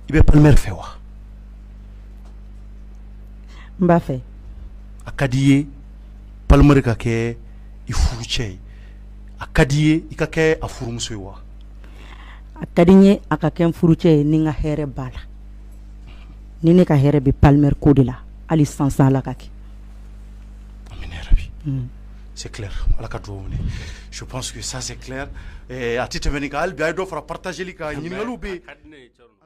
i bɛ Palmer fɛ wa? N b'a fɛ. A ka di ye Palmer ka kɛ i furucɛ ye, a ka di ye i ka kɛ a furumuso ye wa? A ka di n ye a ka kɛ n furucɛ ye ni n ka hɛrɛ b'a la, ni ne ka hɛrɛ bɛ Palmer ko de la hali sisan Ala ka kɛ. Amina yarabi. C'est clair. Ala ka duwawu minɛ. Je pense que ça c'est clair. A tɛ tɛmɛ nin kan hali bi a ye dɔ fara partageli kan ɲininkaliw bɛ yen.